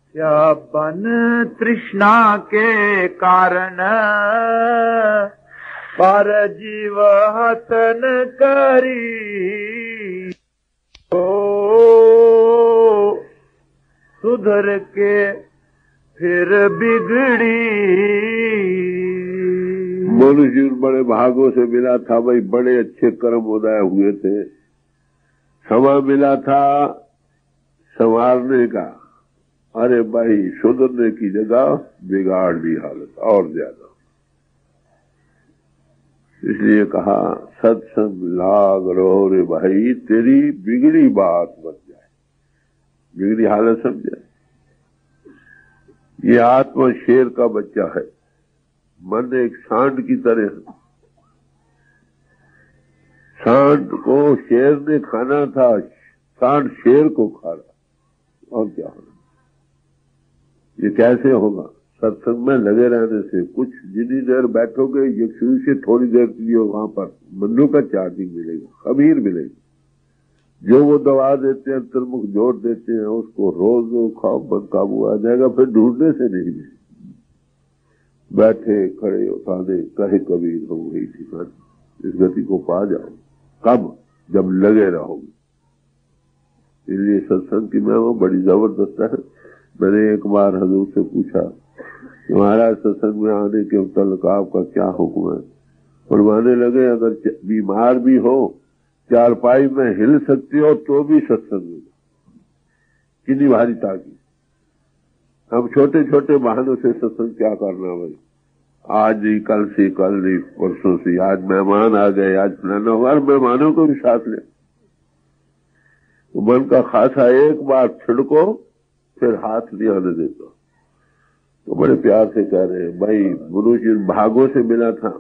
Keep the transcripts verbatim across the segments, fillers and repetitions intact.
या बन तृष्णा के कारण पर जीव हतन करी, ओ सुधर के फिर बिगड़ी। मनुष्य बड़े भागों से मिला था भाई, बड़े अच्छे कर्म उदय हुए थे, समय मिला था संवारने का, अरे भाई सुधरने की जगह बिगाड़ दी हालत और ज्यादा। इसलिए कहा सत्संग लाग रहो रे भाई, तेरी बिगड़ी बात बन जाए, बिगड़ी हालत समझे। ये आत्मा शेर का बच्चा है, मन एक सांड की तरह है। सांड को शेर ने खाना था, सांड शेर को खा रहा, और क्या होगा? ये कैसे होगा? सत्संग में लगे रहने से। कुछ जितनी देर बैठोगे यक्षु से थोड़ी देर के लिए वहां पर मनु का चार्जिंग मिलेगा, खमीर मिलेगी। जो वो दवा देते हैं, अंतर्मुख जोड़ देते हैं, उसको रोज खाओ, बद काबू आ जाएगा, फिर ढूंढने से नहीं मिलेगा। बैठे खड़े उठाने कहे कबीर हो गई ठिकान, इस गति को पा जाओ। कब? जब लगे रहोगे। इसलिए सत्संग की महिमा बड़ी जबरदस्त है। मैंने एक बार हजूर से पूछा कि महाराज सत्संग में आने के मुताबिक आपका क्या हुक्म है? फरमाने लगे अगर बीमार भी हो, चारपाई में हिल सकती हो तो भी सत्संग में। कितनी भारी ताकि हम छोटे छोटे बहानों से सत्संग क्या करना भाई, आज ही कल से, कल नहीं परसों से, आज मेहमान आ गए, आज फलाना होगा, मेहमानों को भी साथ ले। तो मन का खासा एक बार छिड़को, फिर हाथ नहीं आने देता। तो बड़े प्यार से कह रहे हैं भाई, मनुष्य भागों से मिला था,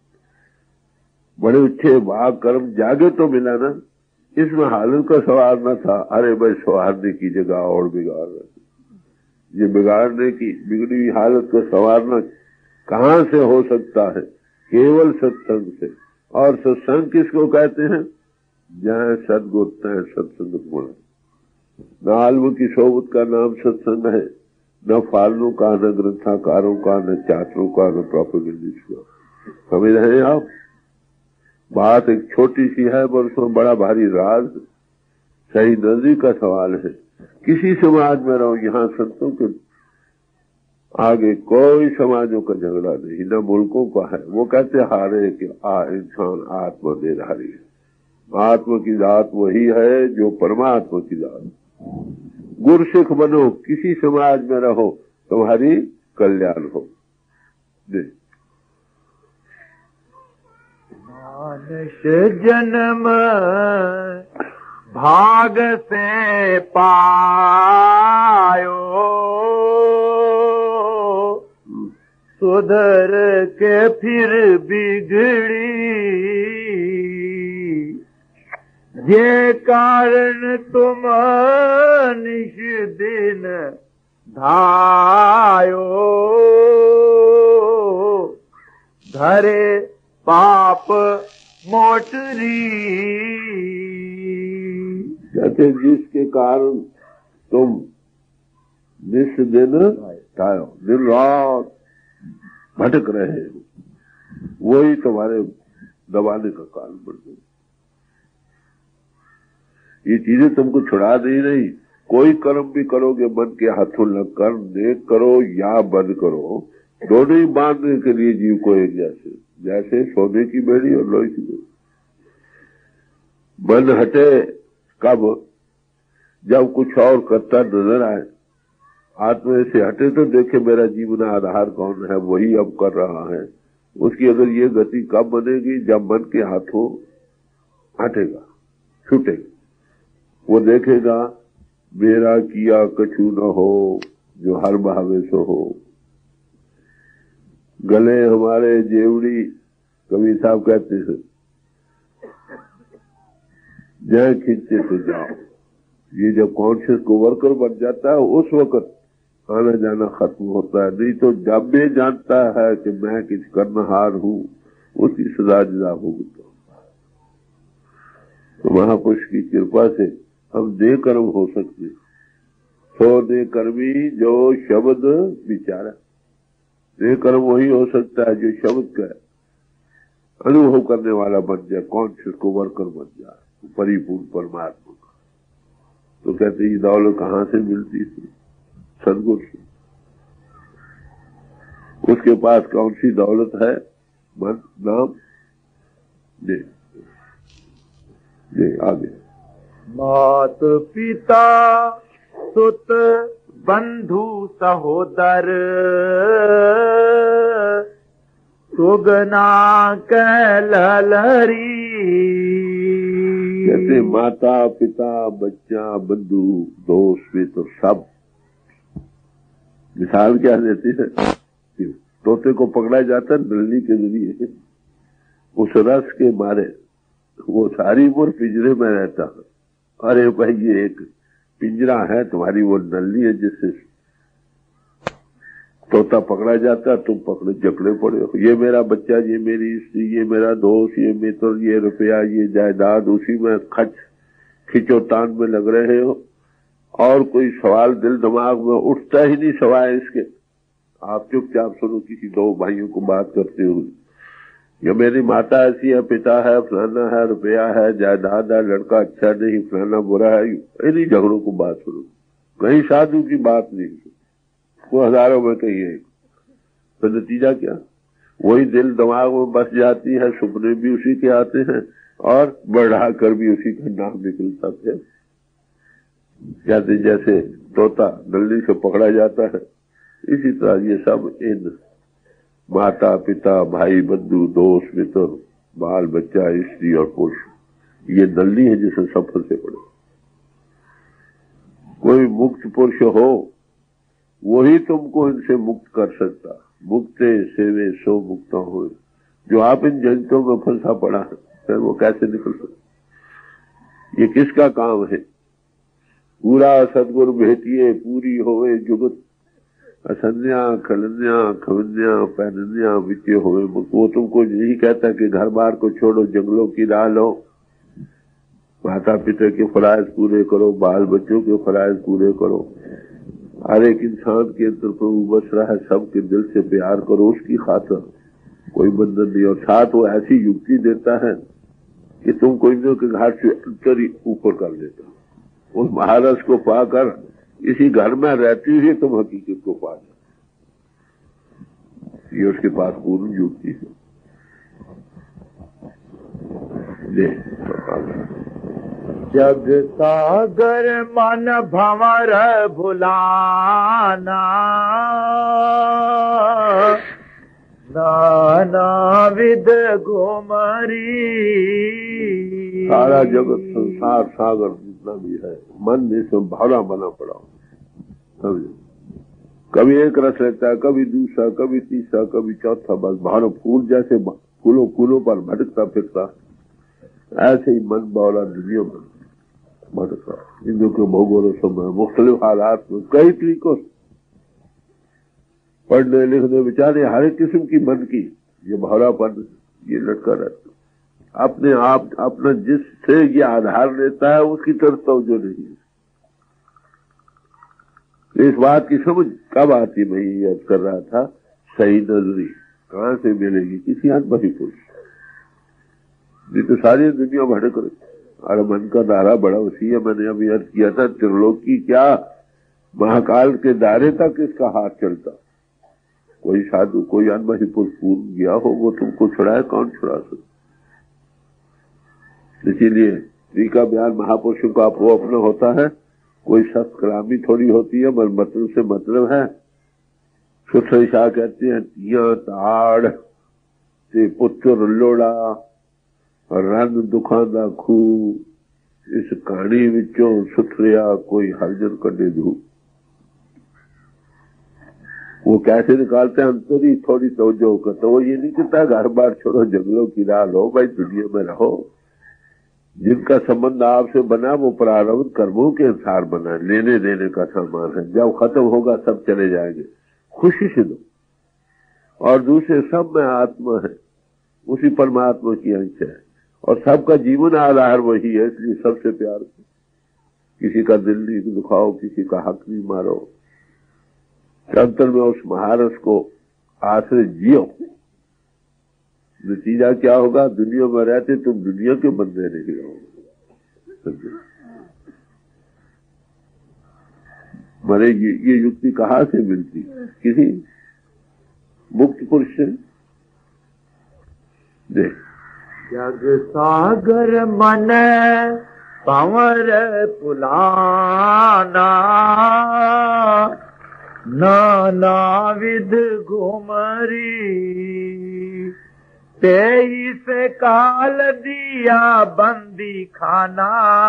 बड़े अच्छे भाग कर्म जागे तो मिला ना, इसमें हालत का सवार न था। अरे भाई सवारने की जगह और बिगाड़ रहे, ये बिगाड़ने की बिगड़ी हुई हालत को संवारना कहां से हो सकता है? केवल सत्संग से। और सत्संग किसको कहते हैं? जहां सदगुरु तय सत्संग गुण। न आलू की सोबत का नाम सत्संग है, न फालनों का, न ग्रंथाकारों का, न चाटरों का, न प्रोपेगेंडिस्ट का। समझ रहे हैं आप? बात एक छोटी सी है पर उसमें बड़ा भारी राज सही नजरी का सवाल है। किसी समाज में रहो, यहाँ संतों के आगे कोई समाजों का झगड़ा नहीं, न मुल्कों का है। वो कहते हारे कि आ इंसान आत्मा दे रही है। आत्मा की जात वही है जो परमात्मा की जात। गुरसिख बनो, किसी समाज में रहो, तुम्हारी कल्याण हो। दे मानुष जन्म भाग से पायो, सुधर के फिर बिगड़ी। ये कारण तुम निश दिन धायो, धरे पाप मोटरी। कहते जिसके कारण तुम निस दिन धायो, दिन रात भटक रहे हो, वही तुम्हारे दबाने का कारण बन गई। ये चीजें तुमको छुड़ा दे नहीं। कोई कर्म भी करोगे मन के हाथों लग कर, नेक करो या बंद करो, दोनों ही बांधने के लिए जीव को एक जैसे, जैसे सोने की बेड़ी और लोहे की बेड़ी। मन हटे कब? जब कुछ और करता नजर आए। आत्मा से हटे तो देखे मेरा जीवन आधार कौन है, वही अब कर रहा है। उसकी अगर ये गति कब बनेगी? जब मन के हाथों हटेगा, छूटेगा। वो देखेगा मेरा किया कछु न हो, जो हर भावे सो हो। गले हमारे जेवड़ी, कबीर साहब कहते हैं जय खींचे तो जाओ। ये जब कॉन्शियस को वर्कर बन जाता है, उस वक्त आना जाना खत्म होता है। नहीं तो जब भी जानता है कि मैं कुछ करनहार हूं, उसकी सजा जजा भुगतता। तो महापुरुष की कृपा से हम दे कर्म हो सकते, सो ने कर्मी जो शब्द विचारा। ने कर्म वही हो सकता है जो शब्द का अनुभव करने वाला बन जाए, कॉन्शियस को वर्कर बन जाए, परिपूर्ण परमात्मा का। तो कहते ये दौलत कहां से मिलती थी? सदगुरु से। उसके पास कौन सी दौलत है? मन, नाम। जी जी आगे। मात पिता सुत बंधु सहोदर सुगना कहलरी। कहते माता पिता बच्चा बंधु दोस्त मित्र सब। मिसाल क्या देती है? तोते को पकड़ा जाता है नली के जरिए, उस रस के मारे वो सारी उम्र पिंजरे में रहता है। अरे भाई ये एक पिंजरा है, तुम्हारी वो नली है जिससे तोता पकड़ा जाता, तुम पकड़े जकड़े पड़े हो। ये मेरा बच्चा, ये मेरी स्त्री, ये मेरा दोस्त, ये मित्र, ये रुपया, ये जायदाद, उसी में खच खिंचोतान में लग रहे हो और कोई सवाल दिल दिमाग में उठता ही नहीं सवाए इसके। आप चुपचाप सुनो किसी दो भाइयों को बात करते हुए, ये मेरी माता ऐसी है, पिता है, फलाना है, रुपया है, जायदाद है, लड़का अच्छा नहीं, फलाना बुरा है, इन्हीं झगड़ों को बात सुनो। कहीं साधु की बात नहीं, वो हजारों में कहीं है। तो नतीजा क्या? वही दिल दिमाग में बस जाती है, सुपने भी उसी के आते हैं और बढ़ा कर भी उसी का नाम निकलता है। कहते जैसे तोता नली से पकड़ा जाता है, इसी तरह ये सब इन माता पिता भाई बंधु दोस्त मित्र बाल बच्चा स्त्री और पुरुष, ये नली है जिसे सफर से पड़े। कोई मुक्त पुरुष हो वही तुमको इनसे मुक्त कर सकता। मुक्ते सेवे सो मुक्ता हो। जो आप इन जंतुओं में फंसा पड़ा है, फिर वो कैसे निकल सकता? ये किसका काम है? पूरा सदगुरु भेटिए पूरी होवे जुगत, असन्या खलन्या खवन्या पहनन्या वित्य होवे। वो तुमको यही कहता है कि घर बार को छोड़ो, जंगलों की राह लो, माता पिता के फराइज पूरे करो, बाल बच्चों के फराइज पूरे करो। हर एक इंसान के अंदर प्रभु बस रहा है, सबके दिल से प्यार करो, उसकी खातिर कोई बंधन नहीं। और साथ वो ऐसी युक्ति देता है कि तुम कोई के घाट से अंतर ही ऊपर कर देता। उस महारस को पाकर इसी घर में रहती हुई तुम हकीकत को पा जाओ। ये उसके पास पूर्ण युक्ति है। जग सागर मन भंवर भुलाना, नाना विद घुमरी। सारा जगत संसार सागर जितना भी है, मन इसमें भावना बना पड़ा। समझो, कभी एक रस रहता है, कभी दूसरा, कभी तीसरा, कभी चौथा, बस भावना फूल जैसे फूलों फूलों पर भटकता फिरता। ऐसे ही मन बावला दुनिया में भटकता। इंद्र के भौगोल समय मुख्तलिफ हालात में कई तरीकों से पढ़ने लिखने विचारे हर एक किस्म की मन की ये भावनापन ये लटका रहता। अपने आप अपना जिससे ये आधार लेता है उसकी तरफ तवज्जो नहीं है। इस बात की समझ कब आती? मैं ये याद कर रहा था, सही नजरी कहां से मिलेगी? किसी आत्मा ही पुरुष। ये तो सारी दुनिया भटक रही। अरे मन का दायरा बड़ा वसी है। मैंने अभी अर्ज किया था, त्रिलोकी क्या महाकाल के दायरे तक इसका हाथ चलता। कोई साधु कोई आत्मा ही पुरुष पूर्ण गया हो, वो तुमको छुड़ाए, कौन छुड़ा सकता? इसीलिए स्त्री का बयान महापुरुषों का अपो अपना होता है। कोई शख्स कलामी थोड़ी होती है, मगर मतलब से मतलब है। सुथरी शाह कहते हैं, तिया ताड़ ते पुत्र लोड़ा रन दुखा दा खू, इस कहानी विचों सुथरिया कोई हरजन कटे धू। वो कैसे निकालते हैं? अंतर ही थोड़ी तवज्जो करता। वो ये नहीं कहता घर बार छोड़ो, जंगलों की राह लो, भाई दुनिया में रहो। जिनका संबंध आपसे बना वो प्रारब्ध कर्मों के अनुसार बना, लेने देने का सामान है। जब खत्म होगा सब चले जाएंगे, खुशी से दो। और दूसरे सब में आत्मा है, उसी परमात्मा की अंश है और सबका जीवन आधार वही है। इसलिए सबसे प्यार किसी का दिल नहीं दुखाओ, किसी का हक नहीं मारो, अंतर में उस महारस को आश्रय जियो। नतीजा क्या होगा? दुनिया में रहते तुम दुनिया के बंदे नहीं रहोगे। मरे ये, ये युक्ति कहाँ से मिलती? किसी मुक्त पुरुष से। देख, जग सागर मन पावर पुलाना, नाना विध घुमरी, तेईस काल दिया बंदी खाना,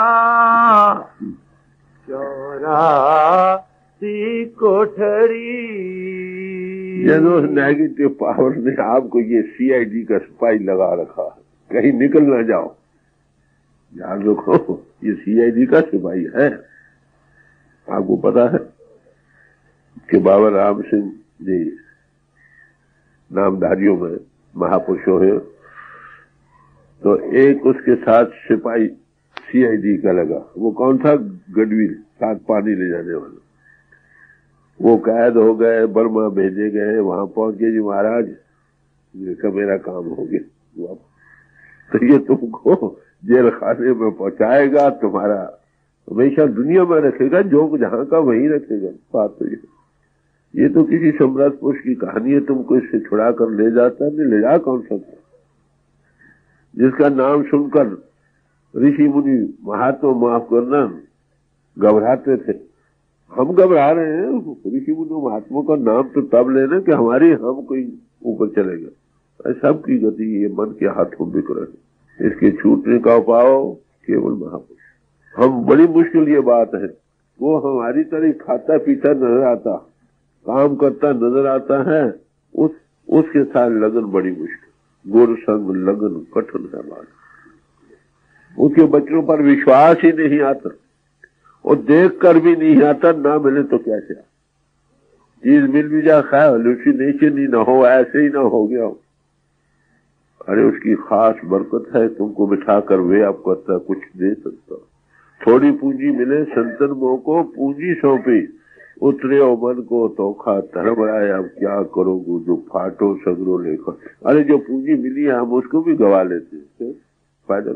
चौरासी कोठरी। ये नेगेटिव पावर ने आपको ये सीआईडी का सिपाही लगा रखा है, कहीं निकल ना जाओ। याद रखो, ये सीआईडी का सिपाही है। आपको पता है कि बाबा राम सिंह जी नामधारियों में महापुरुषों है, तो एक उसके साथ सिपाही सीआईडी का लगा। वो कौन था? गढ़वीर, साथ पानी ले जाने वाला। वो कैद हो गए, बर्मा भेजे गए, वहां पहुंच गए। जी महाराज, देखा मेरा काम हो गया, तो ये तुमको जेल खाने में पहुंचाएगा, तुम्हारा हमेशा दुनिया में रखेगा, जो जहां का वहीं रखेगा। बात तो ये ये तो किसी सम्राट पुरुष की कहानी है, तुमको इससे छुड़ा कर ले जाता नहीं। ले जा कौन सकता? जिसका नाम सुनकर ऋषि मुनि महात्मा माफ करना घबराते थे। हम घबरा रहे हैं, ऋषि मुनि महात्मा का नाम तो तब लेना कि हमारी हम कोई ऊपर चलेगा। सबकी गति ये मन के हाथों बिक रहे। इसके छूटने का उपाय केवल महापुरुष। हम बड़ी मुश्किल ये बात है, वो हमारी तरह खाता पीता नजर आता, काम करता नजर आता है, उस उसके साथ लगन बड़ी मुश्किल। गुर संग लगन कठिन है बात। उसके बच्चों पर विश्वास ही नहीं आता, और देख कर भी नहीं आता। ना मिले तो क्या क्या चीज मिल भी जा, खाया लूसी नीचे नहीं ना हो, ऐसे ही ना हो गया हो। अरे उसकी खास बरकत है, तुमको बिठा कर वे आप करता कुछ दे सकता। थोड़ी पूंजी मिले, संतन मोह को पूंजी सौंपी, उतरे और मन को तोखा धर्म आए। अब क्या करोगे जो फाटो सगरो लेकर। अरे जो पूंजी मिली है हम उसको भी गवा लेते हैं, फायदा।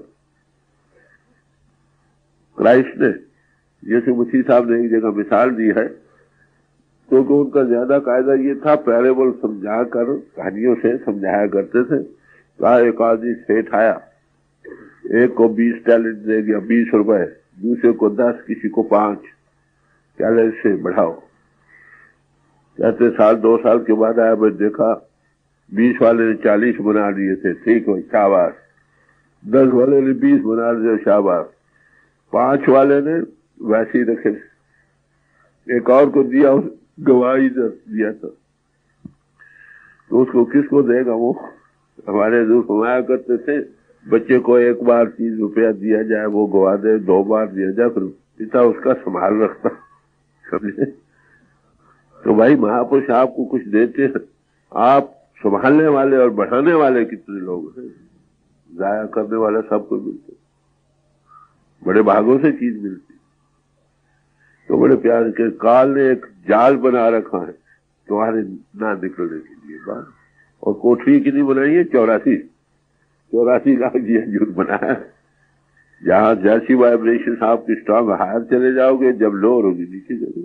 क्राइस्ट ने, जैसे मुफ्ती साहब ने एक जगह मिसाल दी है, क्योंकि तो उनका ज्यादा कायदा ये था, पैरेबल समझा कर कहानियों से समझाया करते थे। कहा एक आदमी सेठ आया, एक को बीस टैलेंट दे गया, बीस रुपए, दूसरे को दस, किसी को पांच, टैलेंट से बढ़ाओ। कहते साल दो साल के बाद आया, मैं देखा बीस वाले ने चालीस बना दिए थे, ठीक है शाबाश। दस वाले ने बीस बना दिए, शाबाश। पांच वाले ने वैसे ही रखे, एक और को दिया, गवाही दिया था, तो उसको किसको देगा? वो हमारे दूर फरमाया करते थे, बच्चे को एक बार तीस रुपया दिया जाए, वो गवा दे, दो बार दिया जाए, फिर पिता उसका संभाल रखता। समझे? तो भाई महापुरुष आपको कुछ देते हैं, आप संभालने वाले और बढ़ाने वाले कितने लोग हैं? जाया करने वाला सबको मिलते, बड़े भागों से चीज मिलती। तो बड़े प्यार के काल ने एक जाल बना रखा है तुम्हारे ना निकलने के लिए बात। और कोठरी कितनी बनाई है? चौरासी चौरासी लाख जी हजूर बनाया। जहां जैसी वाइब्रेशन आपकी स्ट्रांग हायर चले जाओगे, जब लोअर होगी नीचे चलोगे।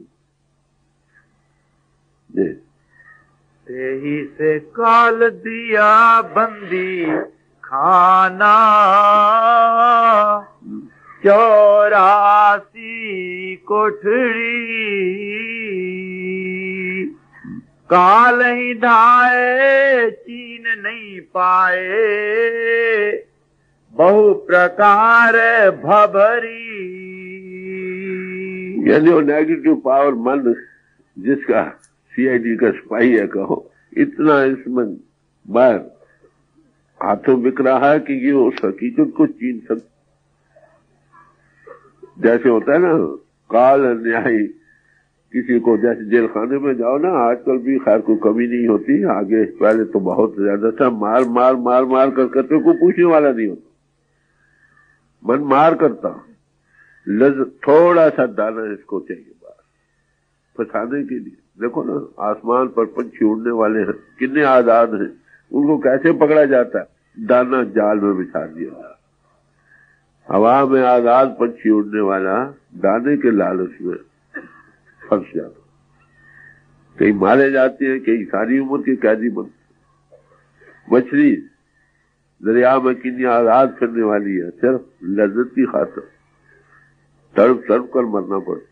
तेही से काल दिया बंदी खाना, चौरासी कोठरी, काल ही ढाए चीन नहीं पाए, बहु प्रकार भभरी। यानी वो नेगेटिव पावर मन जिसका सीआईडी का सिपाही है, कहो इतना इसमें बाहर हाथों बिक रहा है कि ये उस हकीकत को छीन सकता। जैसे होता है ना काल अन्यायी, किसी को जैसे जेल खाने में जाओ ना, आजकल भी खैर कोई कमी नहीं होती, आगे पहले तो बहुत ज्यादा था, मार मार मार मार कर करते, कोई पूछने वाला नहीं होता, मन मार करता। लज थोड़ा सा दाना इसको चाहिए बाहर फंसाने के लिए। देखो ना, आसमान पर पंछी उड़ने वाले हैं, कितने आजाद हैं, उनको कैसे पकड़ा जाता है? दाना जाल में बिछा दिया जाता। हवा में आजाद पंछी उड़ने वाला दाने के लालच में फंस जाता, कई मारे जाते हैं, कई सारी उम्र के कैदी बनते। मछली दरिया में कितनी आजाद फिरने वाली है, सिर्फ लज्जत की खातिर तड़प तड़प कर मरना पड़ता।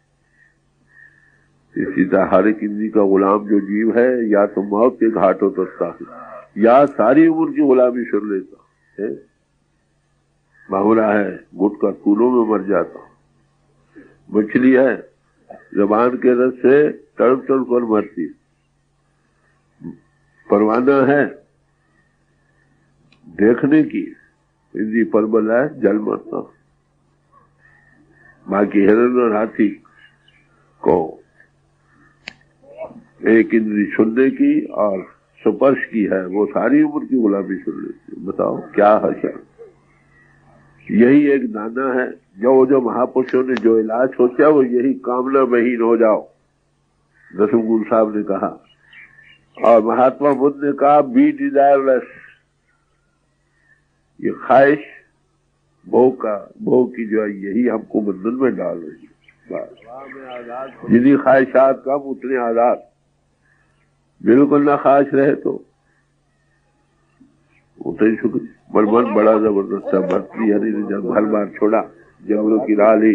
इसी तरह हर एक इंद्री का गुलाम जो जीव है, या तो मौत के घाट उतरता है या सारी उम्र की गुलामी कर लेता है। बाहुला है, घुट कर फूलों में मर जाता। मछली है, जबान के रस से तड़प तड़प कर मरती। परवाना है, देखने की इंद्री परबल है, जल मरता। बाकी हिरण और हाथी को एक इंद्री सुनने की और स्पर्श की है, वो सारी उम्र की गुलामी सुन लेती है। बताओ क्या है? यही एक दाना है जो जो महापुरुषों ने जो इलाज सोचा, वो यही कामना बहीन हो जाओ, रसूल साहब ने कहा। और महात्मा बुद्ध ने कहा बी डिजायरलेस, ये ख्वाहिश भोग का भोग की जो है यही हमको बंधन में डाल रही है। जितनी ख्वाहिशात कम उतने आजाद। बिल्कुल ना ख्वाहिश रहे तो उतनी शुक्र। पर मन बड़ा जबरदस्त है। भक्ति हरि ने जब हर बार छोड़ा, जबरों की राह ली,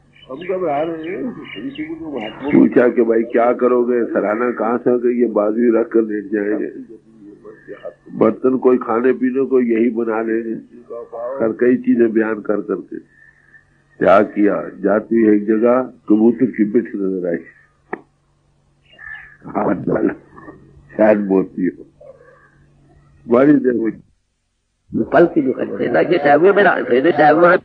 पूछा कि भाई क्या करोगे? सराहना कहाँ से होगी? ये बाजू रख कर लेट जाएंगे, बर्तन कोई खाने पीने को यही बना लेंगे, कर कई चीजें बयान कर करके क्या किया। जाती हुई एक जगह कबूतर की पिठ नजर आई, हाथ डाला, शायद मोती हो। बड़ी देर हुई, पल की दुकान ना कि चाहे मेरा फिर चाहे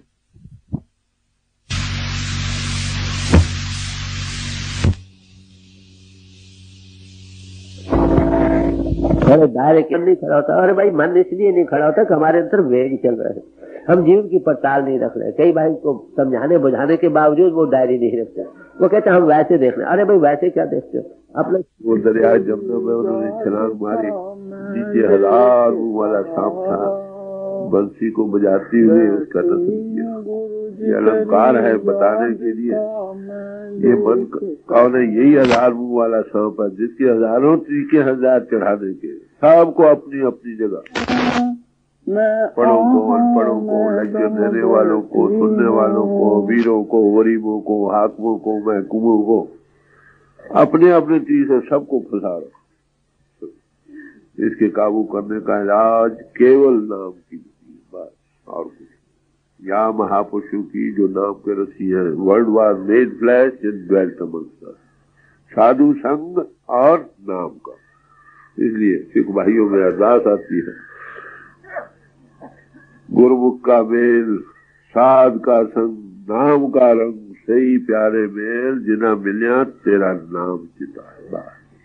अरे दायरे क्यों नहीं खड़ा होता? अरे भाई मन इसलिए नहीं खड़ा होता कि हमारे अंदर वेग चल रहा है, हम जीवन की पड़ताल नहीं रख रहे। कई भाई को समझाने बुझाने के बावजूद वो डायरी नहीं रखते, वो कहते हम वैसे देख रहे। अरे भाई वैसे क्या देखते हो? अपने वो दरिया जमुना में उन्होंने छलांग मारी, नीचे हजार वाला सांप था, बंसी को बजाती हुई उसका दर्शन किया। ये अलंकार है बताने के लिए। ये मन कौन है? यही हजार मुंह वाला सांप है, जिसके हजारों तरीके हजार चढ़ाने के, सबको अपनी अपनी जगह। पढ़ों को, अनपढ़ों को, लेक्चर देने वालों को, सुनने वालों को, वीरों को, गरीबों को, हाकिमों को, महकूमों को, अपने अपने चीज से सबको फंसा रहा। इसके काबू करने का इलाज केवल नाम की बात और कुछ। या महापुरुषों की जो नाम के रसी है, world war made flesh and dwelt amongst us, साधु संग और नाम का। इसलिए सिख भाइयों में अरदास आती है, गुरुमुख का मेल, साध का संग, नाम का रंग, सही प्यारे मेल, जिना मिलिया तेरा नाम चिता।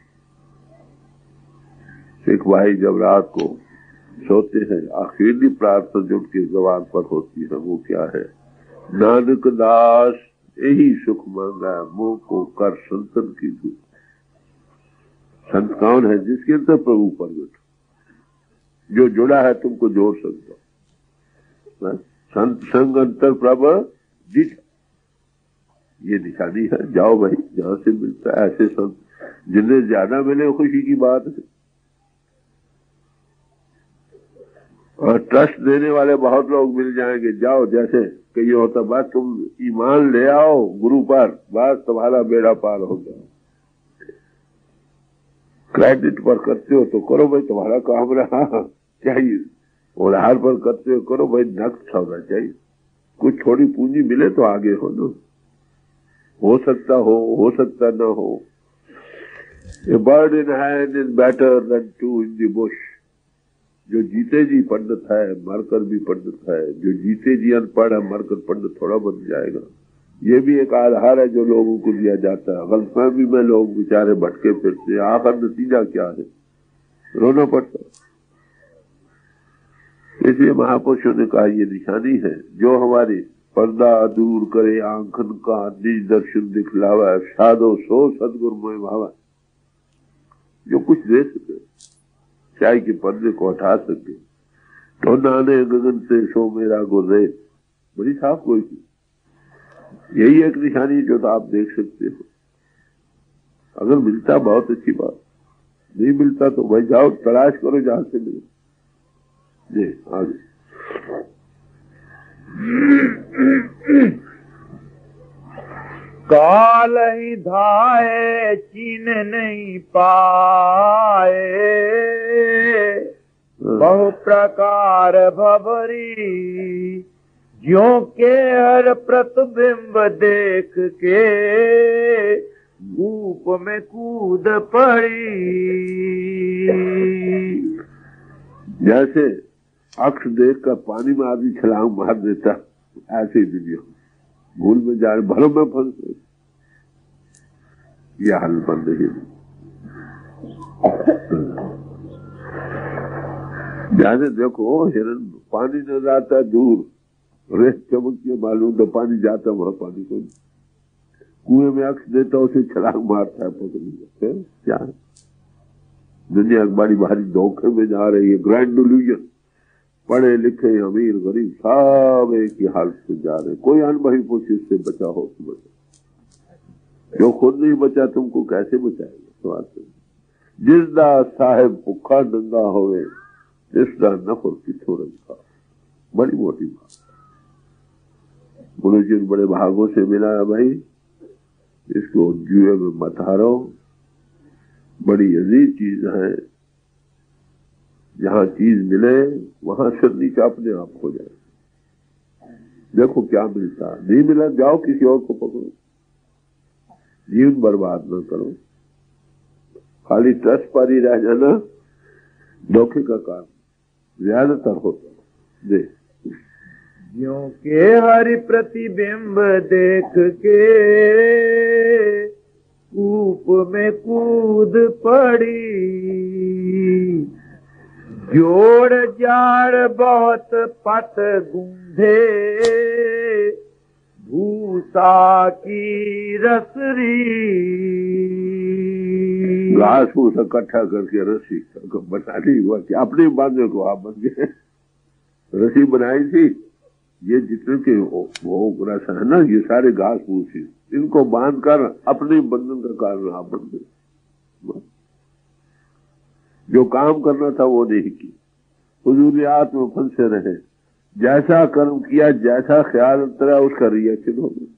सिख भाई जब रात को सोते हैं, आखिरी प्रार्थना जो उनकी जबान पर होती है वो क्या है? नानक दास यही सुख मांगा, मुंह को कर संतन की धूप। संत कौन है? जिसके अंदर प्रभु प्रगट, जो जुड़ा है तुमको जोड़ सकता। संत संग अंतर प्रभ जित, ये निशानी है। जाओ भाई जहां से मिलता है ऐसे संत, जिन्हें ज्यादा मिले खुशी की बात है। और ट्रस्ट देने वाले बहुत लोग मिल जाएंगे। जाओ, जैसे कि ये होता बात, तुम ईमान ले आओ गुरु पर, बस तुम्हारा बेड़ा पार हो गया। क्रेडिट पर करते हो तो करो भाई, तुम्हारा काम रहा चाहिए। उधार पर करते हो करो भाई, नकद होना चाहिए। कुछ थोड़ी पूंजी मिले तो आगे हो ना। हो सकता हो हो सकता न हो। A bird in hand is better than two in the bush. जो जीते जी पंडित है मरकर भी पंडित है, जो जीते जी अनपढ़ है मरकर पंडित थोड़ा बन जाएगा। ये भी एक आधार है जो लोगों को दिया जाता है। गलतफहमी में लोग बेचारे भटके फिरते, आखिर नतीजा क्या है? रोना पड़ता। इसलिए महापुरुषों ने कहा ये निशानी है, जो हमारी पर्दा दूर करे आंखन का निज दर्शन दिखलावा, साधो सो सदगुरु मोह भावा। जो कुछ दे सके, चाय के पर्दे को हटा सके, तो नाने गगन से सो मेरा गुरे, बड़ी साफ कोई की। यही एक निशानी जो तो आप देख सकते हो। अगर मिलता बहुत अच्छी बात, नहीं मिलता तो भाई जाओ तलाश करो जहां से मिले। जी आगे। काल ही धाए चीन नहीं पाए, बहु प्रकार भवरी, ज्यों के हर प्रतिबिंब देख के धूप में कूद पड़ी। जैसे अक्ष देख कर पानी में आदमी छलांग मार देता, ऐसे ही दुनिया भूल में जा रहे, भरों में फंस गए। यह हाल बन रही है। जाने देखो, हिरन पानी नजर आता दूर, रेत चमकती है मालूम तो पानी जाता वहां पानी को। कुएं में अक्ष देता उसे छलांग मारता है, पकड़ क्या दुनिया बड़ी भारी धोखे में जा रही है। Grand illusion. पढ़े लिखे अमीर गरीब सब एक ही हालत से जा रहे। कोई अनबही पूछ इससे बचा हो तो बचा, जो खुद नहीं बचा तुमको कैसे बचाएगा। तो जिसदा साहेब भुखा नंगा होवे, जिसदा नफर किथों रखा। बड़ी मोटी बात। गुरु जी बड़े भागों से मिला है भाई, इसको जुए में मत हारो। बड़ी अजीब चीज है, जहां चीज मिले वहां सिर नीचा अपने आप हो जाए। देखो क्या मिलता, नहीं मिला जाओ किसी और को पकड़ो। जीवन बर्बाद न करो, खाली ट्रस्ट पर ही रह जाना धोखे का काम ज्यादातर होता। देख ज्यों के हरि प्रतिबिंब देख के कूप में कूद पड़ी, जोड़ जाड़ बहुत पत गूंधे, भूसा की रसरी। घास फूस इकट्ठा करके रस्सी बना ली हुआ कि अपने बांधने को आप बन गए। रस्सी बनाई थी, ये जितने के वो रस है ना, ये सारे घास फूस ही, इनको बांध कर अपने बंधन का कारण आप बन गए। जो काम करना था वो नहीं की, हुजूरियात में फंसे रहे। जैसा कर्म किया, जैसा ख्याल उतरा, उसका रिएक्शन हो गया।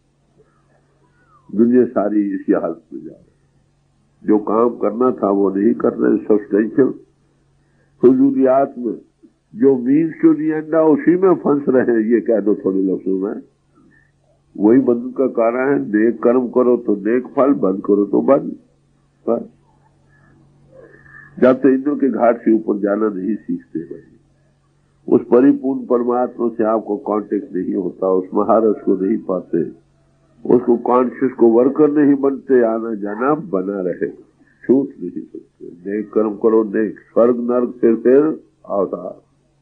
दुनिया सारी इसी हालत में जा रही। जो काम करना था वो नहीं कर रहे। सब्सटेंशियल हुजूरियात में जो मीन्स टू दी एंड उसी में फंस रहे हैं। ये कह दो थोड़े लफ्जों में, वही बंधन का कारण है। नेक कर्म करो तो नेक फल, बंद करो तो बंद। बस जब तक इंद्र के घाट से ऊपर जाना नहीं सीखते भाई, उस परिपूर्ण परमात्मा से आपको कांटेक्ट नहीं होता, उस महारस को नहीं पाते, उसको कॉन्शियस को वर्कर नहीं बनते, आना जाना बना रहेगा, छूट नहीं सकते। नेक कर्म करो, नेक स्वर्ग नर्क फिर फिर अवतार।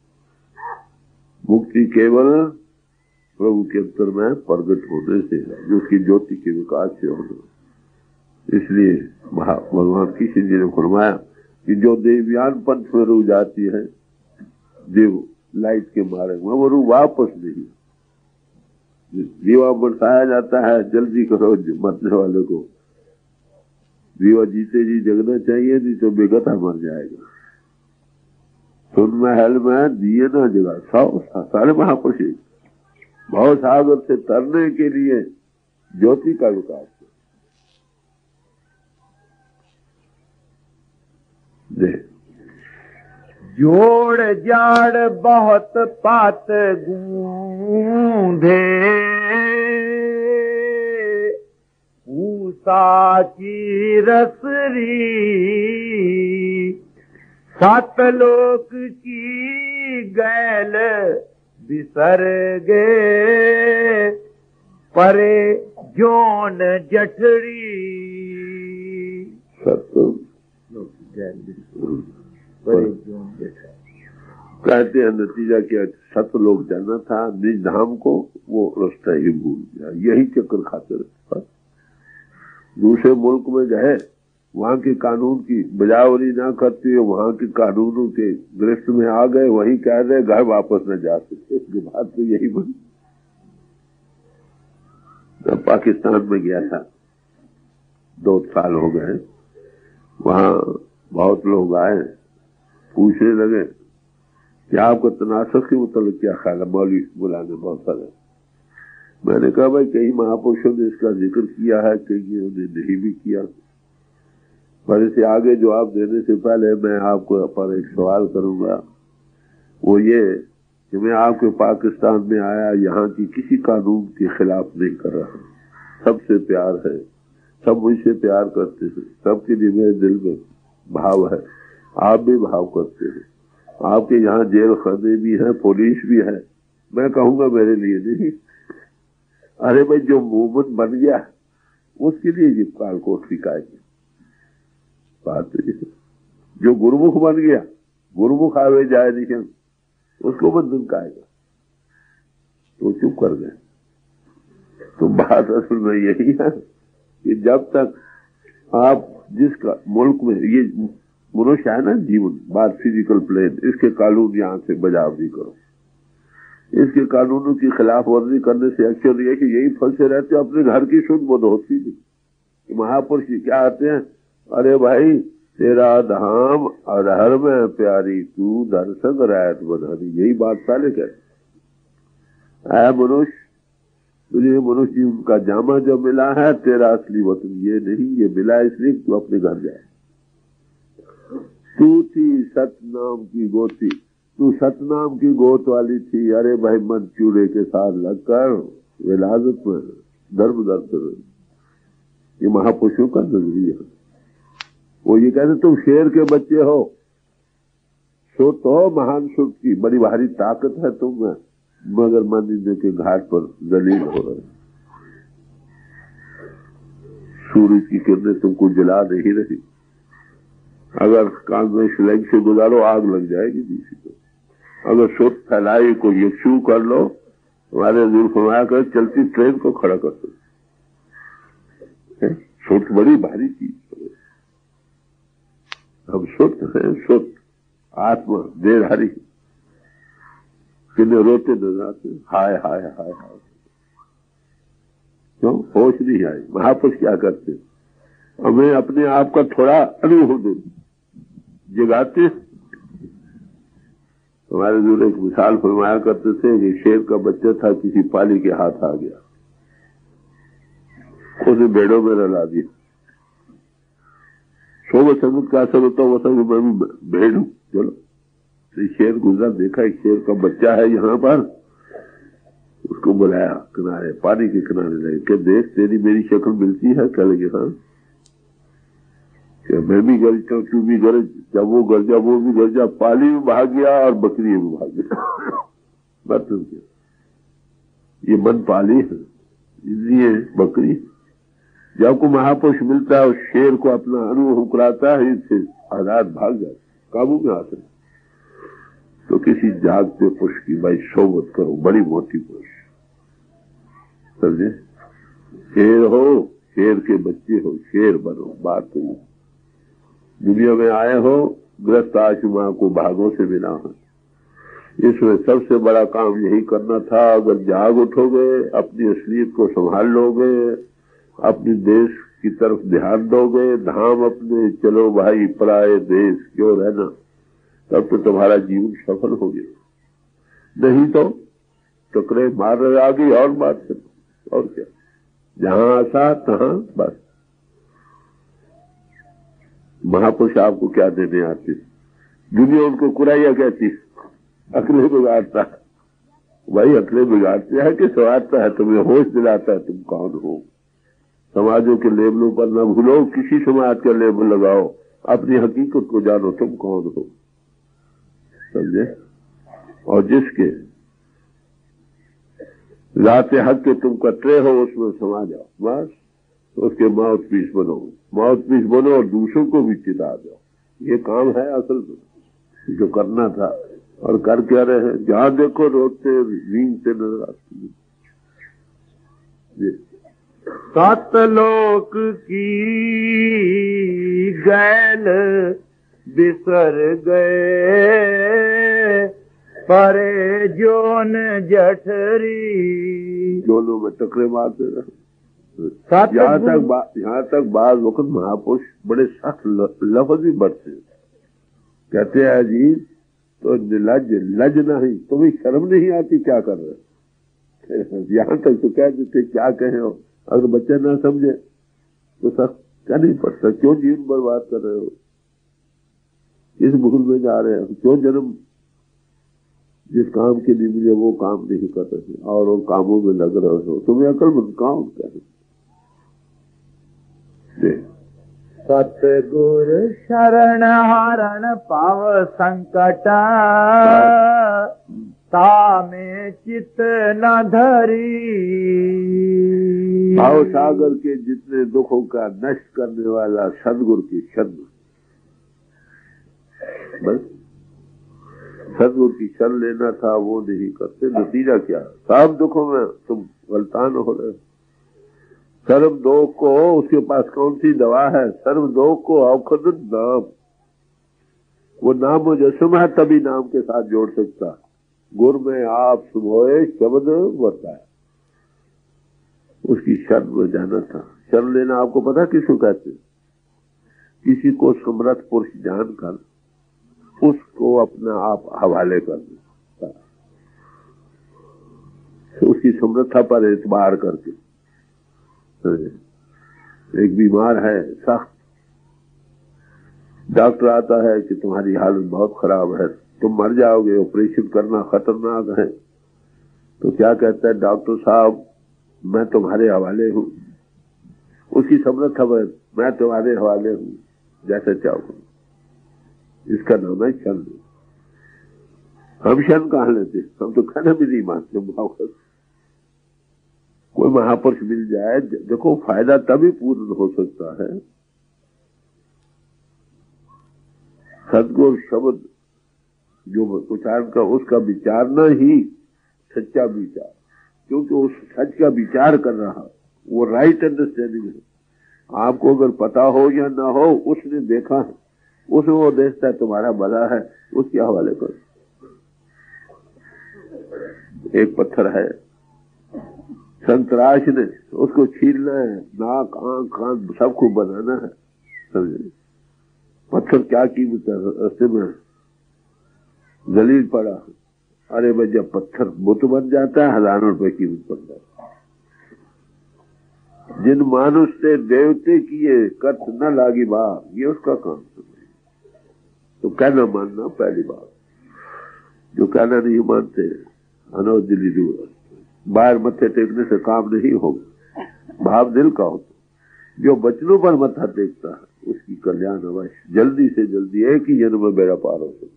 मुक्ति केवल प्रभु के अंतर में प्रगट होने से है, जो उसकी ज्योति के विकास से होना। इसलिए भगवान किसी जी ने फरमाया कि जो देवयान पंथ में रू जाती है देव लाइट के मारे में, वो रू वापस नहीं। दीवा बरसाया जाता है, जल्दी करो मरने वाले को। दीवा जीते जी जगना चाहिए, नहीं तो बेगता मर जाएगा। सुन महल में दिए ना जगा, सौ सारे महापुरुष भाव सागर से तरने के लिए ज्योति का विकास दे। जोड़ जाड़ बहुत पात गूंधे, पूसा की रसरी। सात लोक की गैल बिसर गे, परे जोन जठरी। सत्य परे जोन जठरी। कहते हैं नतीजा क्या, सत लोग जाना था निज धाम को, वो रास्ता ही भूल गया। यही चक्कर खाते रहते। दूसरे मुल्क में गए, वहां के कानून की बजावरी ना करते हुए वहां के कानूनों के गिरफ्त में आ गए, वही कह रहे घर वापस न जा सकते। इसकी बात तो यही बनी। जब पाकिस्तान में गया था, दो साल हो गए, वहां बहुत लोग आए, पूछने लगे कि आपको तनासब के मुताबिक क्या ख्याल है। मौलवी बुलाने बहुत सारे। मैंने कहा भाई कई महापुरुषों ने इसका जिक्र किया है, कई ने नहीं भी किया, पर इसे आगे जवाब देने से पहले मैं आपको पर एक सवाल करूंगा। वो ये कि मैं आपके पाकिस्तान में आया, यहाँ की किसी कानून के खिलाफ नहीं कर रहा, सबसे प्यार है, सब मुझसे प्यार करते हैं, सबके लिए मेरे दिल में भाव है, आप भी भाव करते हैं। आपके यहाँ जेल खाने भी है, पुलिस भी है, मैं कहूंगा मेरे लिए नहीं। अरे भाई जो मूवमेंट बन गया उसके लिए ये कालकोट फिकाएगी बात। जो गुरुमुख बन गया, गुरुमुख आवे जाए नहीं, उसको बंधन काएगा, तो चुप कर गए। तो बात असल में यही है कि जब तक आप जिसका मुल्क में ये मनुष्य है ना, जीवन बात फिजिकल प्लेन, इसके कानून यहां से बजाव नहीं करो। इसके कानूनों की खिलाफ वर्जी करने से एक्चुअली है कि यही फंसे रहते हो अपने घर की शुद्ध बोध होती नहीं। महापुरुष क्या आते हैं, अरे भाई तेरा धाम अरहर में प्यारी, तू दर्शक रायत बधारी, यही बात साले कहते है। मनुष्य तुझे मनुष्य जीवन का जामा जो मिला है, तेरा असली वतन ये नहीं, ये मिला इसलिए तू अपने घर जाए। तू थी सतनाम की गोती, तू सतनाम की गोत वाली थी। अरे भाई मन चूड़े के साथ लगकर विलाजत में धर्म दर्द, ये महापुरुषों का नजरिया। वो ये कहते तुम शेर के बच्चे हो, सो तो महान सुख की बड़ी भारी ताकत है तुम में, मगर मंदिर के घाट पर जलील हो रहे। सूरज की किरणें तुमको जला नहीं रही, अगर कान में स्लैग से गुजारो आग लग जाएगी किसी को। अगर शोध फैलाई को यक्षु कर लो, हमारे दूर फरमाया कर चलती ट्रेन को खड़ा कर दो। शोध बड़ी भारी चीज, हम शुद्ध हैं, शुद्ध आत्मा देहधारी, किन्हें रोते नजर आते, हाय हाय हाय हाय, क्यों होश नहीं आई। महापुरुष क्या करते, हमें अपने आप का थोड़ा अनुभव दे जगाते। हमारे दूर एक मिसाल फरमाया करते थे कि शेर का बच्चा था, किसी पाली के हाथ आ गया, उसे बेड़ों में रला दिया। सो वो संगत का असर होता, वो संगत मैं भी भेड़ हूं, चलो। तो शेर गुजरा, देखा एक शेर का बच्चा है यहाँ पर, उसको बुलाया किनारे, पानी के किनारे रहे कि देख तेरी मेरी शक्ल मिलती है। कह लगे हाँ, मैं भी गरजता हूँ, तू भी गरज। जब वो गरजा वो भी गरजा, पाली में भाग गया और बकरी में भाग गया। मतलब क्या, ये मन पाली है इसलिए बकरी। जब को महापुरुष मिलता है, उस शेर को अपना अनुभव कराता है, इससे आजाद भाग जाते, काबू में आते। तो किसी जागते पुरुष की भाई सोबत करो, बड़ी मोटी पुरुष, समझे। शेर हो, शेर के बच्चे हो, शेर बनो। बात तो दुनिया में आए हो, ग्रस्त आशुमा को भागों से बिना हो। इसमें सबसे बड़ा काम यही करना था। अगर जाग उठोगे, अपनी असलियत को संभाल लोगे, अपने देश की तरफ ध्यान दोगे, धाम अपने चलो भाई, पराए देश क्यों रहना, तब तो तुम्हारा जीवन सफल हो गया। नहीं तो टकरे मार रहे आगे और बात करो, और क्या, जहां आशा तहां बस। महापुरुष आपको क्या देने आते, दुनिया उनको कुराइया कहती, अकले बिगाड़ता। भाई अकले बिगाड़ते है कि सवारता है, तुम्हें होश दिलाता है तुम कौन हो। समाजों के लेबलों पर न भूलो, किसी समाज का लेबल लगाओ, अपनी हकीकत को जानो तुम कौन हो, समझे। और जिसके लाते हक के तुम कतरे हो, उसमें समा जाओ बस, उसके माउथ पीस बनो, माउथ पीस बनो और दूसरों को भी चिता दो। ये काम है असल में जो करना था। और कर क्या रहे हैं? जहां देखो रोते वींगते नजर आते हैं। सतलोक की गैल बिसर गए, परे जोन जठरी। दोनों में टकरे मारते रहे। यहाँ तक यहाँ तक बाद वक्त महापुरुष बड़े सख्त लफ्ज भी बढ़ते कहते हैं जी तो लज लज नहीं, तुम्हें शर्म नहीं आती क्या कर रहे? यहाँ तक तो कह देते क्या कहे हो, अगर बच्चा ना समझे तो सख्त क्या नहीं पड़ता। क्यों जीवन बर्बाद कर रहे हो, किस भूल में जा रहे हो, क्यों जन्म जिस काम के लिए मिले वो काम नहीं कर रहे और उन कामों में लग रहे हो, तुम्हें अकलमंद कौन कहे? सतगुर शरण हरण पाव संकट, तामे चित न धरी। भाव सागर के जितने दुखों का नष्ट करने वाला सदगुरु की शरण, बस सदगुरु की शरण लेना था, वो नहीं करते। नतीजा क्या? सब दुखों में तुम गलतान हो रहे हो। सर्व दोष को उसके पास कौन सी दवा है? सर्व दोष को औखद नाम, वो नाम मुजस्सम है, तभी नाम के साथ जोड़ सकता। गुर में आप सुबोए शब्द वर्ता है, उसकी शरण में जाना था। शरण लेना आपको पता किसको कहते? किसी को समर्थ पुरुष जानकर उसको अपना आप हवाले करना, उसकी समर्थता पर एतबार करके। एक बीमार है सख्त, डॉक्टर आता है कि तुम्हारी हालत बहुत खराब है, तुम मर जाओगे, ऑपरेशन करना खतरनाक है। तो क्या कहता है डॉक्टर साहब, मैं तुम्हारे हवाले हूं। उसकी समर्थ है, मैं तुम्हारे हवाले हूं, जैसे चाहो। इसका नाम है क्षण। हम क्षण कहां लेते? हम तो कहना भी नहीं मानते। भाव कोई महापुरुष मिल जाए, देखो फायदा तभी पूर्ण हो सकता है। सदगुरु शब्द जो उच्चारण का, उसका विचारना ही सच्चा विचार, क्योंकि उस सच का विचार कर रहा, वो राइट अंडरस्टैंडिंग है। आपको अगर पता हो या ना हो, उसने देखा है, उसमें वो देखता है तुम्हारा भला है, उसके हवाले करो। एक पत्थर है, संतराश ने उसको छीलना है, नाक आंख कान सबको बनाना है, समझे? पत्थर क्या कीमत है? रस्ते में जलील पड़ा। अरे भाई, जब पत्थर बुत बन जाता है, हजारों रुपए कीमत पड़ जाती है। जिन मानुष से देवते किए कथ न लागी बात, ये उसका काम है। तो कहना मानना पहली बात। जो कहना नहीं मानते, अनोज दिली दूर, बाहर मत्थे टेकने से काम नहीं होगा, भाव दिल का होता। जो बचनों पर मत्था टेकता है, उसकी कल्याण अवश्य जल्दी से जल्दी एक ही जन्म में बेड़ा पार हो सकता।